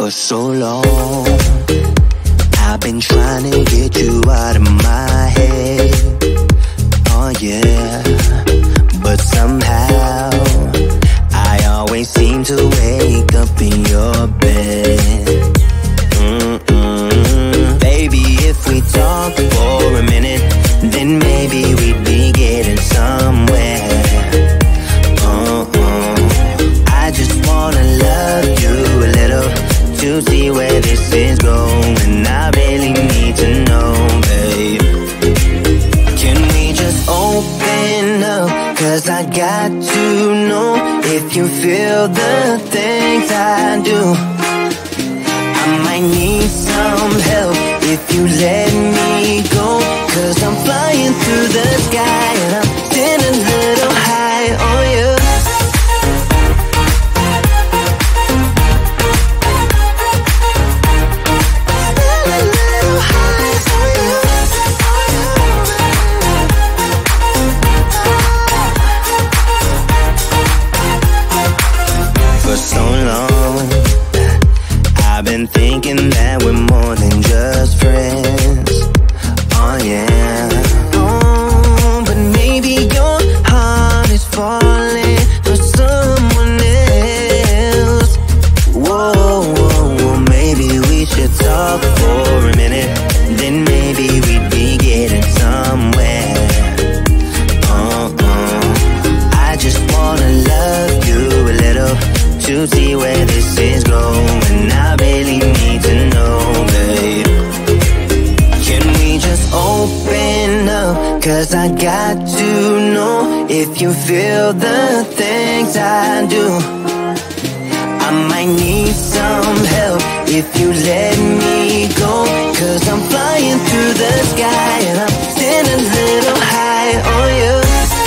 For so long, I've been trying to get you out of my head. Oh yeah, but somehow I always seem to wake up in your bed. Baby, if we talk for a minute, then maybe we'd be getting somewhere. I just wanna love you a little to see where this is going. I really need to know, babe. Can we just open up? Cause I got to know if you feel the things I do. I might need some help if you let me go. Cause I'm flying through the sky and I'm sitting a little high on you. For so long, I've been thinking that we're more than just friends. Oh yeah. Oh, but maybe your heart is falling for someone else. Whoa, whoa, whoa, maybe we should talk for a minute. Then maybe we'd be getting somewhere. I just wanna love you a little to see where this is going. I really need to know, babe. Can we just open up? Cause I got to know if you feel the things I do. I might need some help if you let me go. Cause I'm flying through the sky and I'm sitting a little high on you.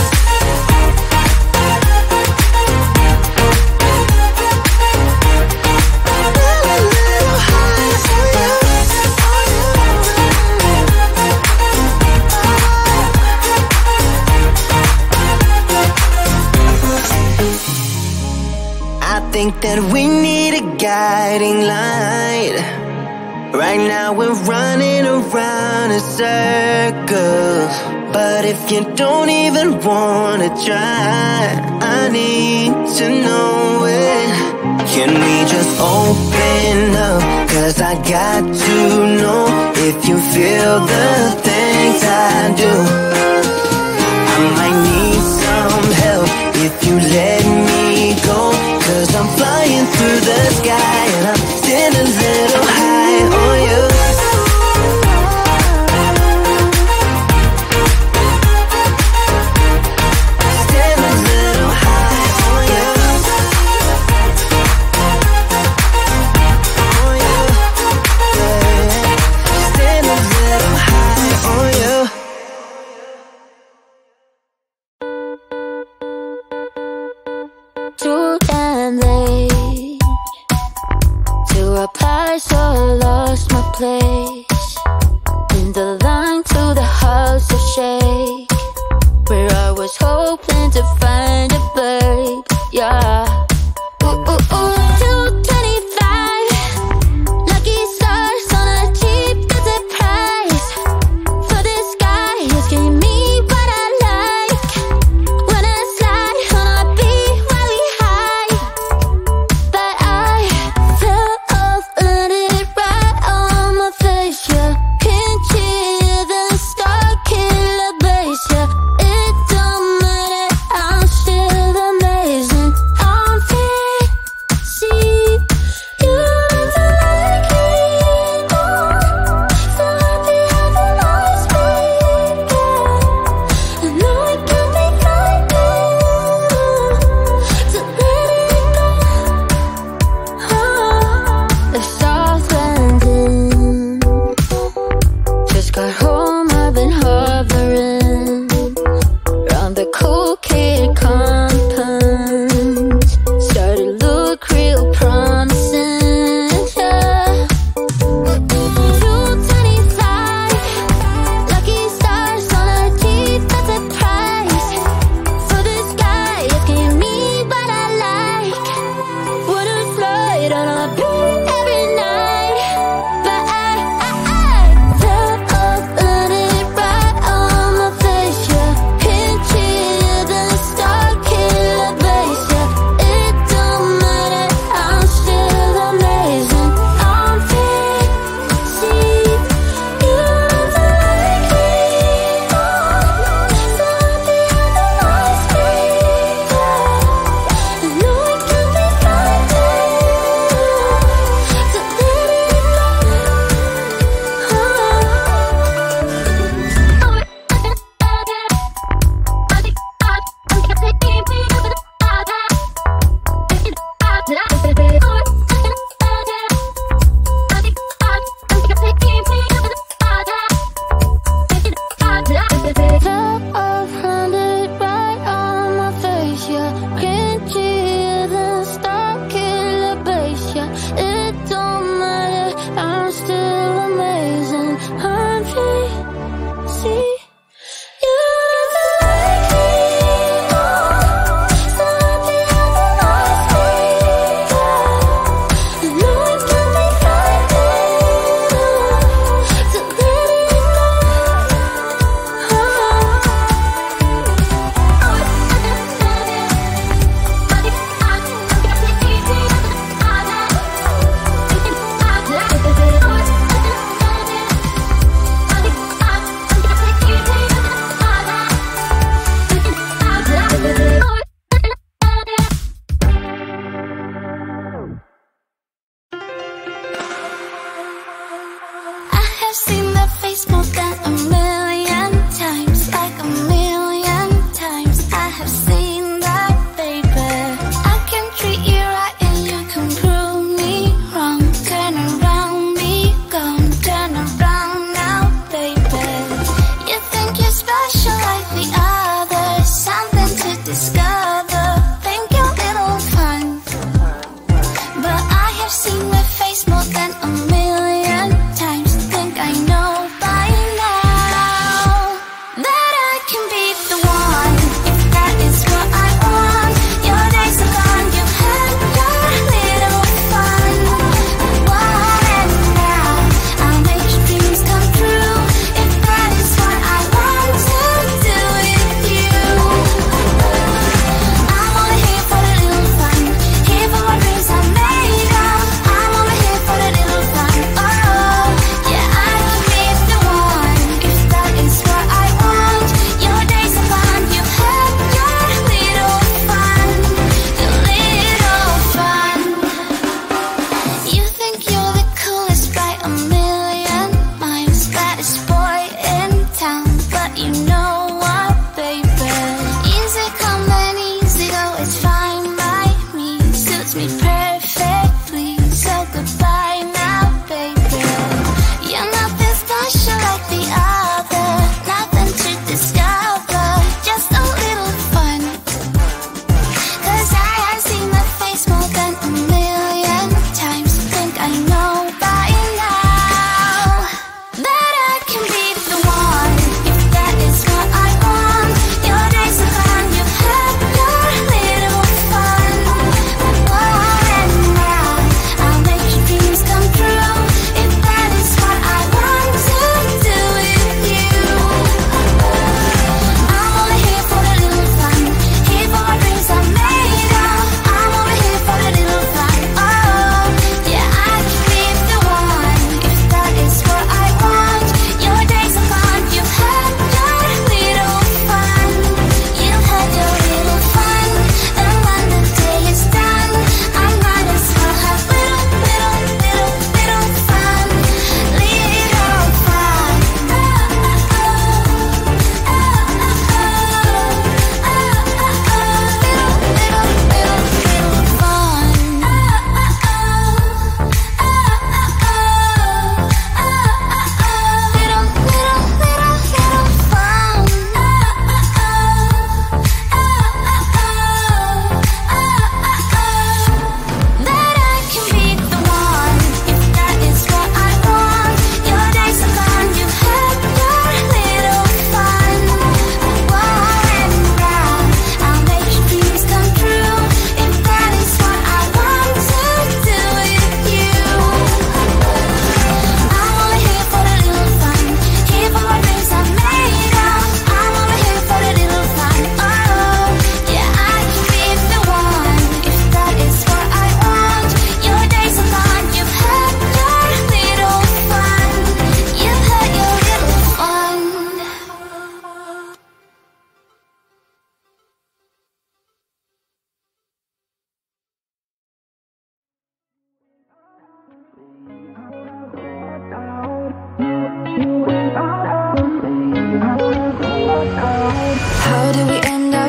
I think that we need a guiding light. Right now we're running around in circles. But if you don't even wanna try, I need to know it. Can we just open up? Cause I got to know if you feel the things I do. I might need some help if you let me go. Cause I'm flying through the sky and I'm sitting a little high on you. Sitting a little high on you. On you. Yeah. Sitting a little high on you. Too damn late to apply, so I lost my place in the line to the house of shake, where I was hoping to find a babe. Yeah. Ooh, ooh, ooh. 225 lucky stars on a cheap visit price. For this guy who's giving me what I like. When I slide on a beat while we high, but I fell off, landed right on my face. Yeah.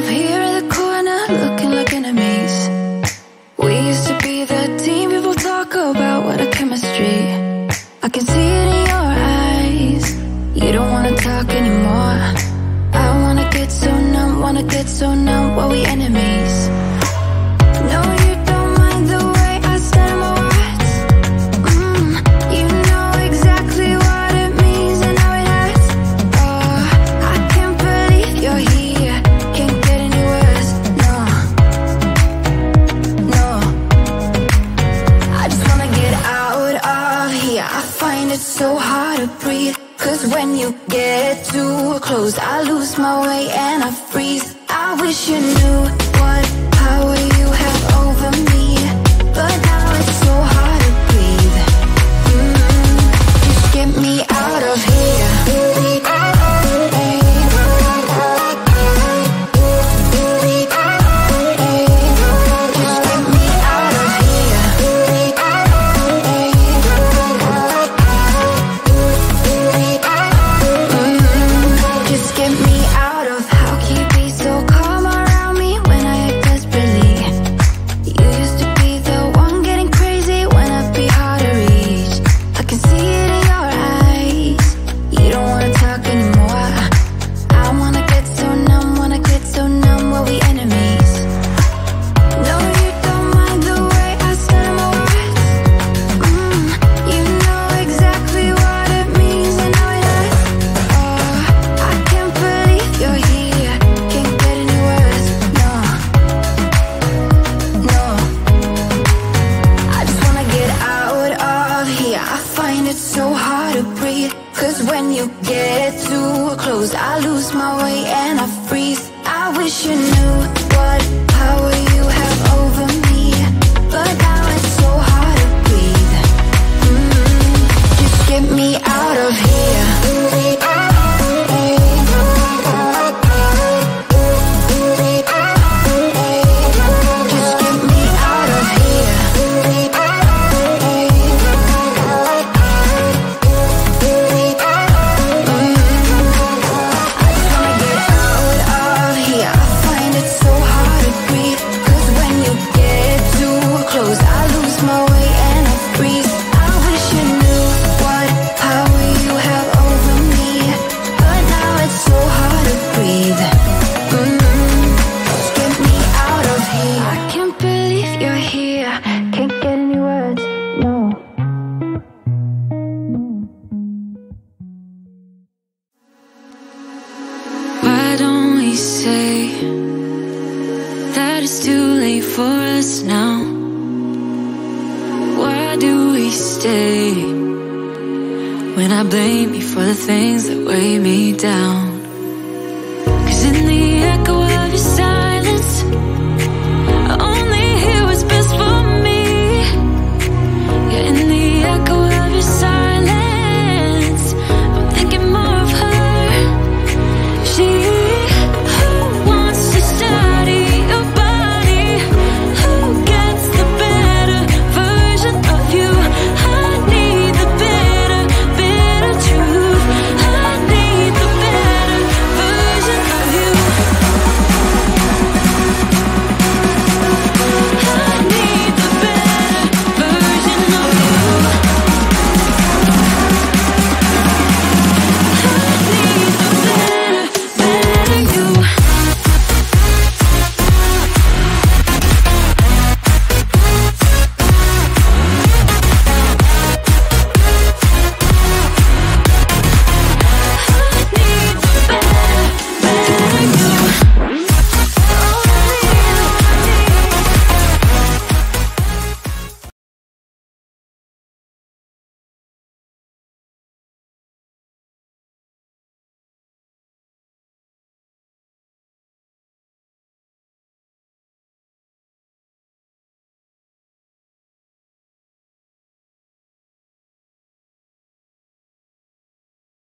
up here in the corner, looking like enemies. We used to be the team people talk about, what a chemistry. I can see it in your eyes. You don't wanna talk anymore. I wanna get so numb, while we enemies. No, you don't mind the way I stutter my words. You know exactly what it means and how it hurts. Oh, I can't believe you're here. Can't get any worse. No, no. I just wanna get out of here. I find it so hard to breathe. 'Cause when you get too close, I lose my way and I freeze. I wish you knew what power you have over me, but now it's so hard to breathe. Just get me out of here. When I blame you for the things that weigh me down. 'Cause in the